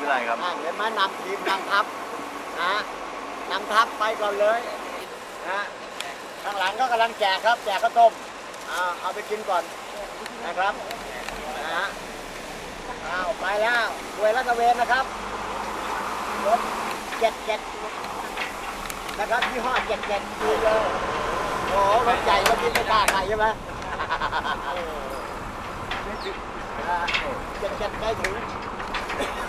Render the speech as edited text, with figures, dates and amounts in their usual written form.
ไรครับเห็นไหมนำทีมนำทัพนะนำทัพไปก่อนเลยนะข้างหลังก็กำลังแจกครับแจกข้าวต้มเอาไปกินก่อนนะครับนะไปแล้วเวลาตะเวนนะครับรถ77นะครับยี่ห้อ77ดีเลยโอ้รถใหญ่ก็กินไม่กล้าใครใช่ไหม77ใกล้ถึง